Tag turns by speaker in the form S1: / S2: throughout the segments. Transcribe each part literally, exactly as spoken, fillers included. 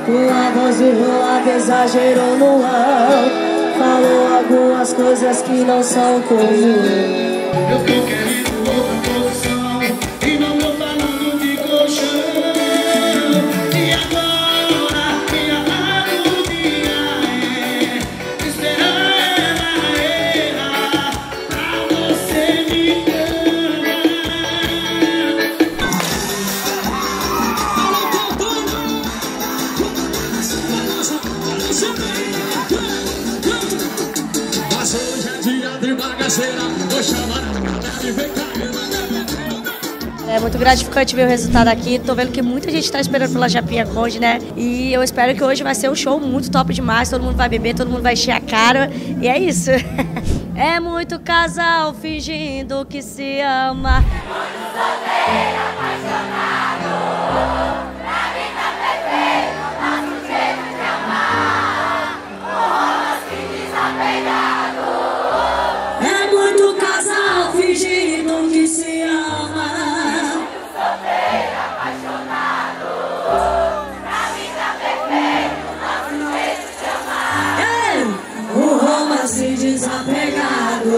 S1: Com a voz enrolada exagerou no alto, falou algumas coisas que não são comuns.
S2: Eu tô querendo outra posição e não tô falando de colchão. E agora minha agonia é esperar ela errar pra você me amar. Mas hoje é dia de bagaceira, vou chamar a galera e vem cá.
S3: É muito gratificante ver o resultado aqui. Tô vendo que muita gente tá esperando pela Japinha Conde, né? E eu espero que hoje vai ser um show muito top demais. Todo mundo vai beber, todo mundo vai encher a cara. E é isso. É muito casal fingindo que se ama.
S1: É muito casal fingindo que se ama. Ei, o romance desapegado.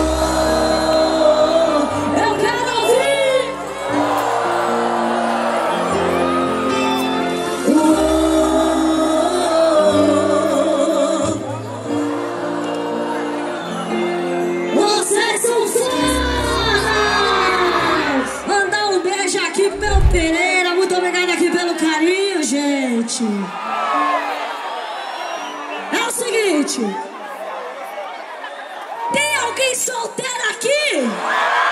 S1: Eu quero ouvir. Vocês são fodas! Mandar um beijo aqui pelo Pereira. Muito obrigado aqui pelo carinho, gente. É o seguinte. Tem alguém solteiro aqui?